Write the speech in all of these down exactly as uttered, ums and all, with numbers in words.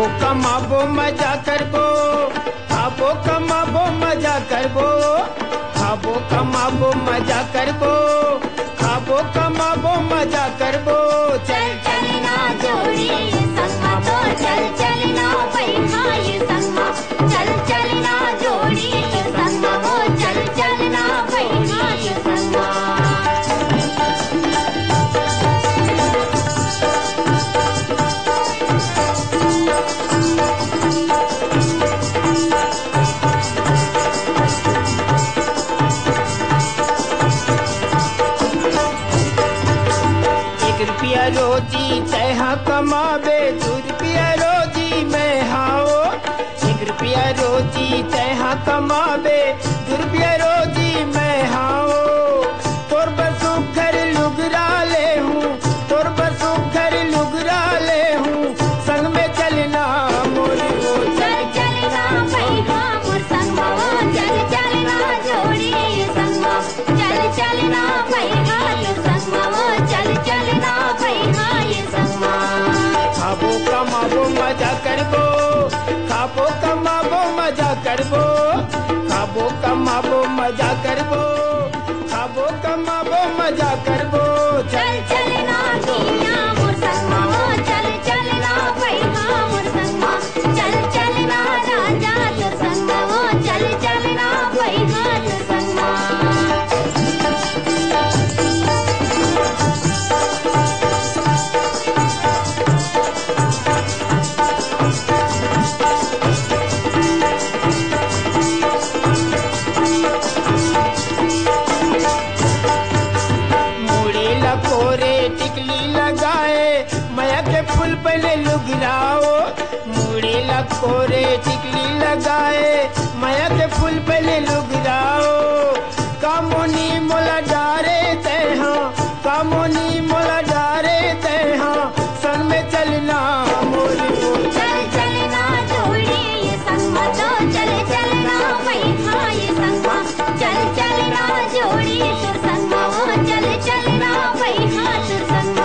कमाबो मजा करबो, खाबो कमाबो मजा करबो, खाबो कमाबो मजा करबो, खाबो कमाबो मजा करबो। चल चलना जोड़ी संगा तो चल चलना बैठा ये संगा, चल चलना जोड़ी संगा वो चल चलना बैठा ये संगा। रुपया रोजी तैहा कमाबे, दो रुपया रोजी मैं हाओ। एक रुपया रोजी तैहा कमाबे, दो रुपया रोजी मैं हाओ। तोर बसु घर लुगरा ले हूँ, तोर बसु घर लुगरा ले हूँ, संग में चलना मोरी वो चल चलना बैठा मोर संगा वो चल चलना जोड़ी संगा, चल चलना बैठा ये संगा वो चल चलना बैठा ये संगा। खाबो कमाबो मजा करबो, खाबो कमाबो मजा करबो, खाबो कमाबो मजा करबो, खाबो कमाबो मजा करबो। चल चलना दुनिया मोर संगा वो चल चलना बैठा मोर संगा, चल चलना राजा तो संगा वो चल चलना बैठा तो संगा। कोरे टिकली लगाए माया के फूल पहले लुगराओ, मुड़े लकोरे टिकली लगाए माया के फूल पहले लुगराओ। कामोनी मोला डारे तैहा, कामोनी मोला डारे तैहा, संग में चलना मोरी वो चल चलना जोड़ी ये संगा तो चल चलना बैठा ये संगा, चल चलना जोड़ी तो संगा वो चल चलना बैठा तो संगा।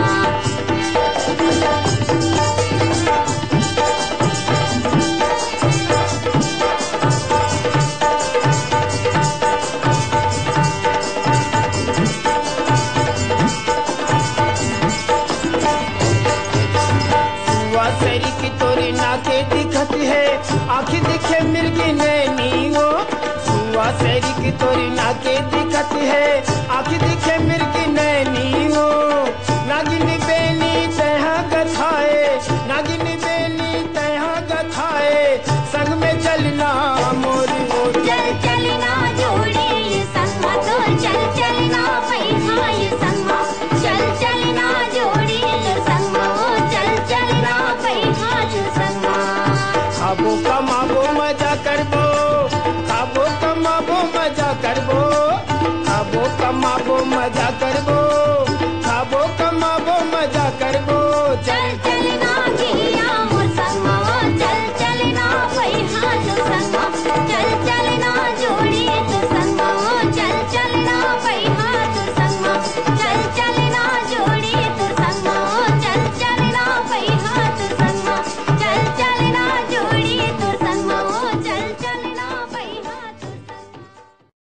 सरी की तोरी नाके दिखत है, आँखी दिखे मिर्गी नैनी हो। सुआ सरी की तोरी नाके दिखत है, आँखी दिखे मिर्गी नैनी हो। नागिन बेनी तैहा गथाए, नागिन बेनी तैहा गथाए, संग में चलना मोरी वो चल चलना जोड़ी ये संगा तो चल चलना बैठा ये संगा, चल चलना जोड़ी तो संगा वो चल चलना बैठा तो संगा। खाबो कमाबो मजा करबो, खाबो कमाबो मजा करबो, खाबो कमाबो मजा करबो।